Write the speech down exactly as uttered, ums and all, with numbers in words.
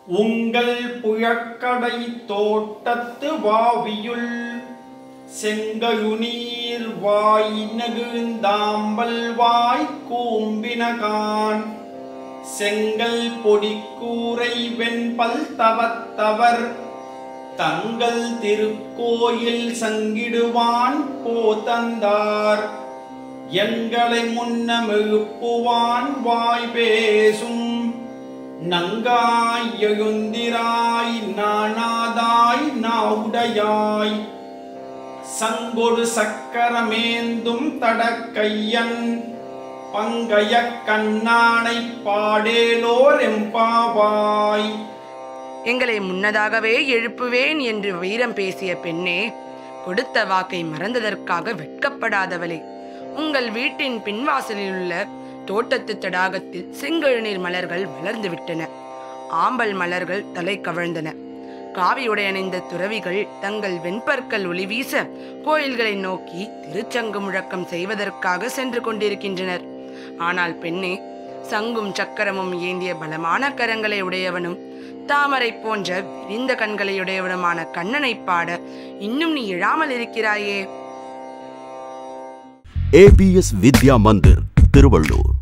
உங்கள் புழக்கடை தோட்டத்து வாவியுள் செங்கழுநீர் வாய் நெகுந்தாம்பல் வாய் கூம்பினகான் செங்கல் பொடிக்கூரை வெண்பல் தவத்தவர் தங்கள் திருக்கோயில் சங்கிடுவான் போதந்தார் எங்களை முன்னமெழுப்புவான் வாய் பேசும் நங்காய் எழுந்திராய் நாணாதாய் நாவுடையாய் சங்கொடு சக்கரமேந்தும் தடக்கையன் பங்கைய கண்ணானை பாடேலோர் எம்பாவாய். எங்களை முன்னதாகவே எழுப்புவேன் என்று வீரம் பேசிய பெண்ணே, கொடுத்த வாக்கை மறந்ததற்காக வெட்கப்படாதவளே, உங்கள் வீட்டின் பின்வாசலில் உள்ள தோட்டத்து தடாகத்தில் செங்கழுநீர் மலர்கள் வளர்ந்து விட்டன. ஆம்பல் மலர்கள் தலை கவிழ்ந்தன. காவியுடை அணிந்த துறவிகள் தங்கள் வெண்பற்கள் ஒளி வீச கோயில்களை நோக்கி திருச்சங்கு முழக்கம் செய்வதற்காக சென்று கொண்டிருக்கின்றனர். ஆனால் பெண்ணே, சங்கும் சக்கரமும் ஏந்திய பலமான கரங்களை உடையவனும் தாமரை போன்ற விரிந்த கண்களை உடையவனுமான கண்ணனை பாட இன்னும் நீ எழாமல் இருக்கிறாயே. ஏபிஎஸ் வித்யா மந்திர், திருவள்ளூர்.